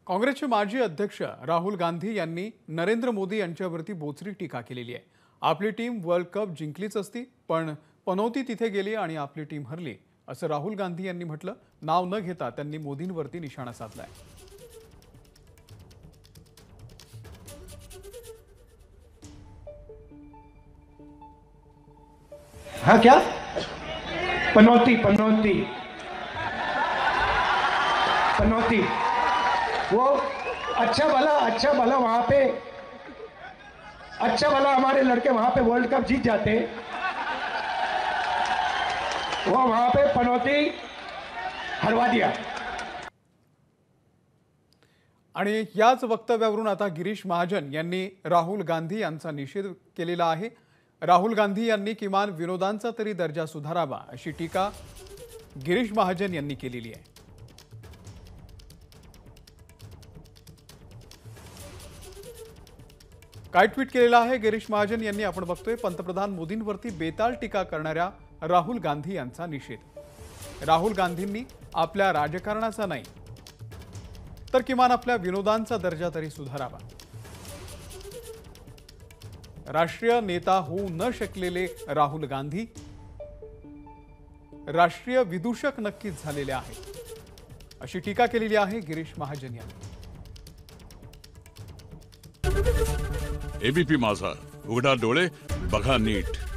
काँग्रेसचे माजी अध्यक्ष राहुल गांधी यांनी नरेंद्र मोदी यांच्यावरती बोचरी टीका केलेली आहे। आपली टीम वर्ल्ड कप जिंकलीच असती, पण पनौती तिथे गेली आणि आपली टीम हरली, असं राहुल गांधी यांनी म्हटलं। नाव न घेता त्यांनी मोदींवरती निशाणा साधलाय। हाँ क्या पनौती पनौती पनौती वो अच्छा भला वहां पे अच्छा भला हमारे लड़के वहां पे वर्ल्ड कप जीत जाते, वो वहां पे पनौती हरवा दिया। आणि याच वक्तव्यावरून आता गिरीश महाजन यांनी राहुल गांधी यांचा निषेध केलेला आहे। राहुल गांधी यांनी किमान विनोदांचा तरी दर्जा सुधारावा, अशी टीका गिरीश महाजन यांनी केलेली आहे। काय ट्विट केलेला आहे गिरीश महाजन यांनी आपण बघतोय। पंतप्रधान मोदींवरती बेताल टीका करणाऱ्या राहुल गांधी यांचा निषेध। राहुल गांधींनी आपल्या राजकारणाचा नाही तर किमान आपल्या विनोदांचा दर्जा तरी सुधारावा। राष्ट्रीय नेता होऊ न शकलेले राहुल गांधी राष्ट्रीय विदूषक नक्कीच झालेले आहेत, अशी टीका केलेली आहे गिरीश महाजन यांनी। एबीपी माझा, उघडा डोळे बघा नीट।